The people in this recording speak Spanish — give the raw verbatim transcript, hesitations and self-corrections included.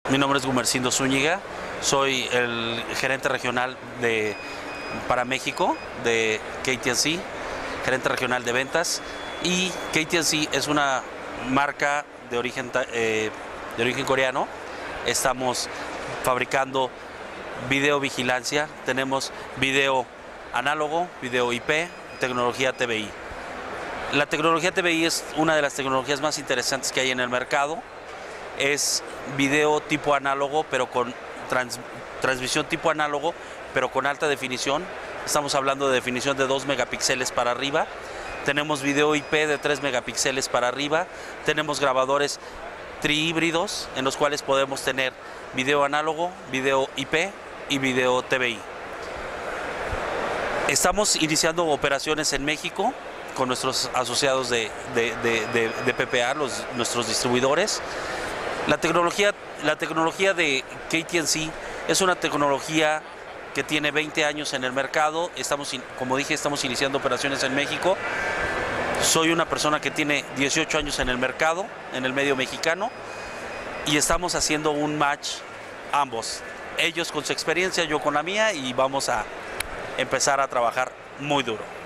Mi nombre es Gumercindo Zúñiga, soy el gerente regional de, para México de K T and C, gerente regional de ventas, y K T and C es una marca de origen, eh, de origen coreano. Estamos fabricando videovigilancia, tenemos video análogo, video I P, tecnología T V I. La tecnología T V I es una de las tecnologías más interesantes que hay en el mercado. Es video tipo análogo, pero con trans, transmisión tipo análogo, pero con alta definición. Estamos hablando de definición de dos megapíxeles para arriba. Tenemos video I P de tres megapíxeles para arriba. Tenemos grabadores trihíbridos en los cuales podemos tener video análogo, video I P y video T V I. Estamos iniciando operaciones en México con nuestros asociados de, de, de, de, de P P A, los, nuestros distribuidores. La tecnología, la tecnología de K T and C es una tecnología que tiene veinte años en el mercado. Estamos, como dije, estamos iniciando operaciones en México. Soy una persona que tiene dieciocho años en el mercado, en el medio mexicano, y estamos haciendo un match ambos. Ellos con su experiencia, yo con la mía, y vamos a empezar a trabajar muy duro.